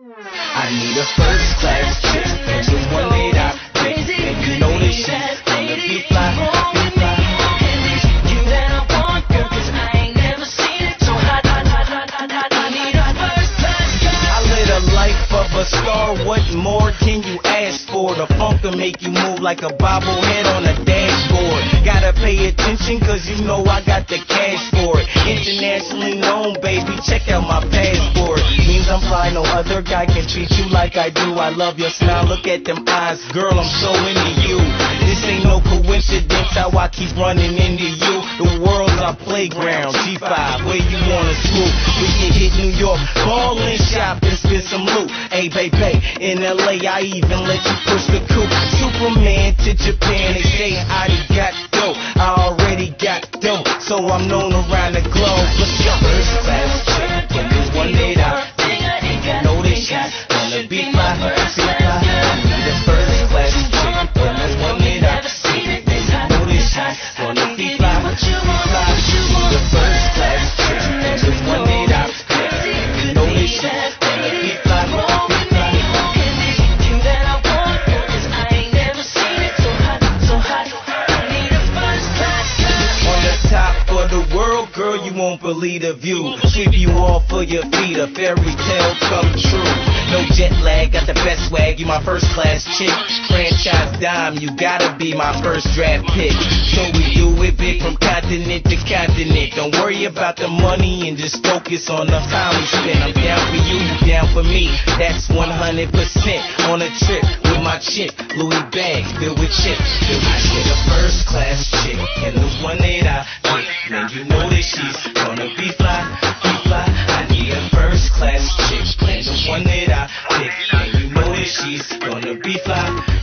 I need a first class chick, and the one that I pick, and you know that she's gonna be fly, be fly. You that I want, girl, 'cause I ain't never seen it so hot. I need a first class girl. I live a life of a star, what more can you ask for? The funk will make you move like a bobblehead on a dashboard. Gotta pay attention, 'cause you know I got the cash for it. Internationally known, baby, check out my passport. Means I'm fly, no other guy can treat you like I do. I love your smile, look at them eyes, girl, I'm so into you. This ain't no coincidence how I keep running into you. The world's our playground, G5, where you wanna swoop. We can hit New York, ball and shop and spend some loot. Hey, baby, in LA, I even let you push the coupe. Superman to Japan, they say I got dope. I already got dope, so I'm known around the globe. Let's go. First class chick, and the one that I know that she's gonna be fly, be fly. I need a first class chick, and the one that I pick, and you know that she's gonna be fly, be fly. The first class chick, and the one that I pick, and you know that she's gonna be fly, be fly. You that I want, girl, 'cause I ain't never seen it so hot. I need a first class girl. On the top of the world, girl, you won't believe the view. Sweep you off for your feet, a fairy tale come true. No jet lag, got the best swag, you my first class chick. Franchise dime, you gotta be my first draft pick. So we do it big from continent to continent. Don't worry about the money and just focus on the time we spend. I'm down for you, you down for me. That's 100% on a trip with my chick. Louis bag filled with chips. I get a first class chick, and the one that I pick, man, you know that she's gonna be fly, be fly. I need a first class chick, and the one that I pick, and you know that she's gonna be fly.